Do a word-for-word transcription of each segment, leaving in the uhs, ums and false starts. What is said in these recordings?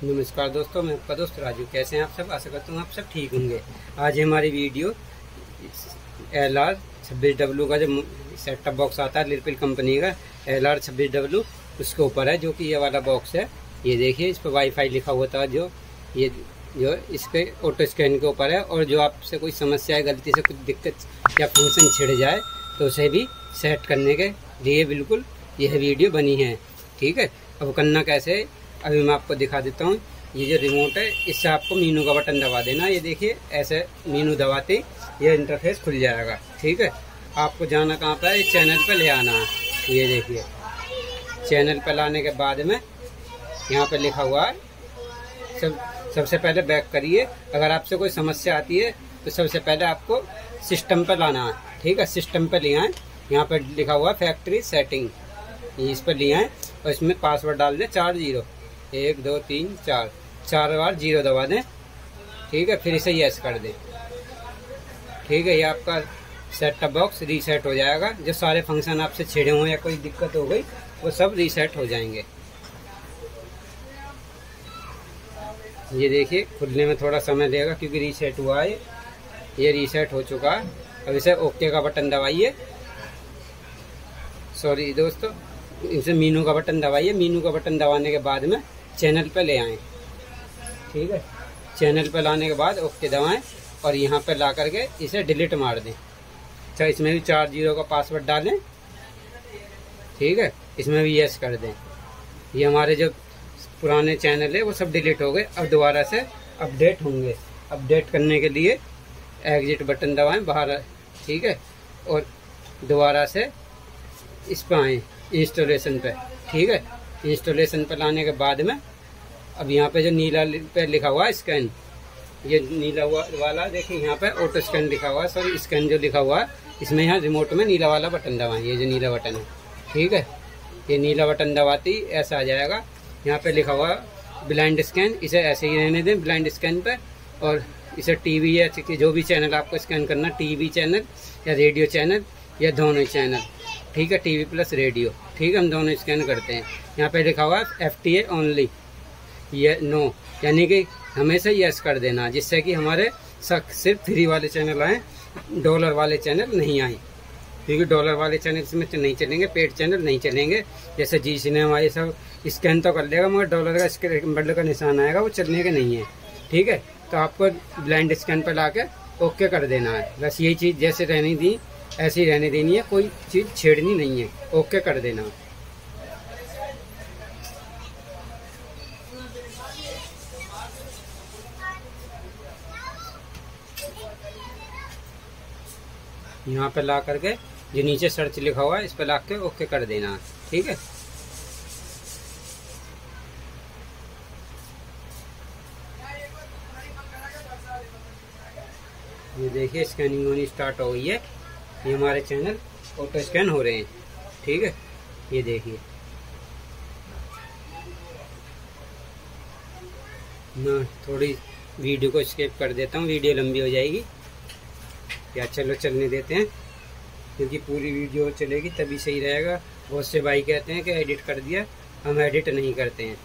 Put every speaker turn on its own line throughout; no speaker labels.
नमस्कार दोस्तों, मैं आपका दोस्त राजू। कैसे हैं आप सब? आशा करता हूँ आप सब ठीक होंगे। आज हमारी वीडियो एल आर छब्बीस डब्ल्यू का जो सेटअप बॉक्स आता है लिरपिल कंपनी का एल आर छब्बीस डब्ल्यू उसके ऊपर है, जो कि ये वाला बॉक्स है। ये देखिए, इस पर वाईफाई लिखा हुआ था, जो ये जो इसके ऑटो स्कैन के ऊपर है। और जो आपसे कोई समस्या है, गलती से कुछ दिक्कत या फंक्शन छिड़ जाए तो उसे भी सेट करने के लिए बिल्कुल यह वीडियो बनी है। ठीक है, अब करना कैसे है अभी मैं आपको दिखा देता हूँ। ये जो रिमोट है, इससे आपको मीनू का बटन दबा देना। ये देखिए, ऐसे मीनू दबाते ये इंटरफेस खुल जाएगा। ठीक है, आपको जाना कहाँ पर है, इस चैनल पर ले आना है। ये देखिए, चैनल पर लाने के बाद में यहाँ पर लिखा हुआ है सब सबसे पहले बैक करिए। अगर आपसे कोई समस्या आती है तो सबसे पहले आपको सिस्टम पर लाना है। ठीक है, सिस्टम पर ले आए। यहाँ पर लिखा हुआ फैक्ट्री सेटिंग, इस पर ले आए और इसमें पासवर्ड डाल दें चार जीरो एक दो तीन चार चार बार जीरो दबा दें। ठीक है, फिर इसे यस कर दें। ठीक है, ये आपका सेटअप बॉक्स रीसेट हो जाएगा। जो सारे फंक्शन आपसे छिड़े हुए या कोई दिक्कत हो गई वो सब रीसेट हो जाएंगे। ये देखिए, खुलने में थोड़ा समय लगेगा क्योंकि रीसेट हुआ है। ये रीसेट हो चुका है। अब इसे ओके का बटन दबाइए। सॉरी दोस्तों, इसे मीनू का बटन दबाइए। मीनू का बटन दबाने के बाद में चैनल पे ले आएँ। ठीक है, चैनल पे लाने के बाद ओके दबाएं और यहाँ पे ला करके इसे डिलीट मार दें। अच्छा, इसमें भी चार जीरो का पासवर्ड डालें। ठीक है, इसमें भी यस कर दें। ये हमारे जो पुराने चैनल है वो सब डिलीट हो गए। अब दोबारा से अपडेट होंगे। अपडेट करने के लिए एग्जिट बटन दबाएं बाहर। ठीक है, और दोबारा से इस पर आएँ इंस्टॉलेशन पे। ठीक है, इंस्टॉलेशन पे लाने के बाद में अब यहाँ पे जो नीला पे लिखा हुआ है स्कैन, ये नीला हुआ वाला देखिए, यहाँ पे ऑटो स्कैन लिखा हुआ है। सॉरी, स्कैन जो लिखा हुआ है इसमें यहाँ रिमोट में नीला वाला बटन दबाएं। ये जो नीला बटन है, ठीक है, ये नीला बटन दबाते ही ऐसा आ जाएगा। यहाँ पे लिखा हुआ ब्लाइंड स्कैन, इसे ऐसे ही रहने दें ब्लाइंड स्कैन पे। और इसे टीवी या जो भी चैनल आपको स्कैन करना, टीवी चैनल या रेडियो चैनल या दोनों चैनल। ठीक है, टीवी प्लस रेडियो। ठीक है, हम दोनों स्कैन करते हैं। यहाँ पे लिखा हुआ है एफ टी ए ओनली, ये नो, यानी कि हमेशा यस कर देना, जिससे कि हमारे सिर्फ फ्री वाले चैनल आए, डॉलर वाले चैनल नहीं आए। क्योंकि डॉलर वाले चैनल इसमें नहीं चलेंगे, पेड चैनल नहीं चलेंगे। जैसे जी सिनेमा ये सब स्कैन तो कर लेगा, मगर डॉलर का स्क्रीन बटन का निशान आएगा, वो चलने के नहीं है। ठीक है, तो आपको ब्लाइंड स्कैन पर ला के ओके कर देना है। बस यही चीज़ जैसे रहनी थी ऐसी रहने देनी है, कोई चीज़ छेड़नी नहीं है। ओके कर देना। यहाँ पे ला करके जो नीचे सर्च लिखा हुआ है इस पे ला के ओके कर देना। ठीक है, ये देखिए स्कैनिंग होनी स्टार्ट हो गई है। ये हमारे चैनल ऑटो स्कैन हो रहे हैं। ठीक है, ये देखिए ना, थोड़ी वीडियो को स्किप कर देता हूँ, वीडियो लंबी हो जाएगी। या चलो चलने देते हैं, क्योंकि पूरी वीडियो चलेगी तभी सही रहेगा। बहुत से भाई कहते हैं कि एडिट कर दिया, हम एडिट नहीं करते हैं।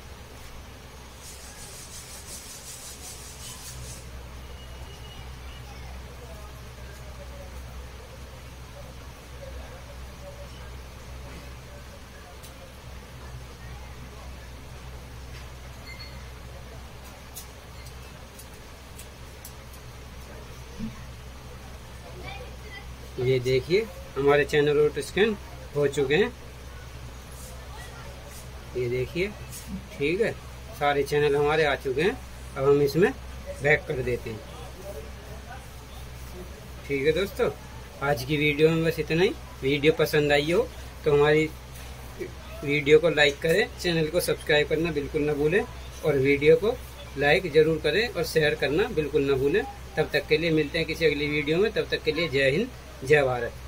ये देखिए, हमारे चैनल ऑटो स्कैन हो चुके हैं। ये देखिए, ठीक है, सारे चैनल हमारे आ चुके हैं। अब हम इसमें बैक कर देते हैं। ठीक है दोस्तों, आज की वीडियो में बस इतना ही। वीडियो पसंद आई हो तो हमारी वीडियो को लाइक करें, चैनल को सब्सक्राइब करना बिल्कुल ना भूलें, और वीडियो को लाइक ज़रूर करें और शेयर करना बिल्कुल ना भूलें। तब तक के लिए मिलते हैं किसी अगली वीडियो में। तब तक के लिए जय हिंद, जय भारत।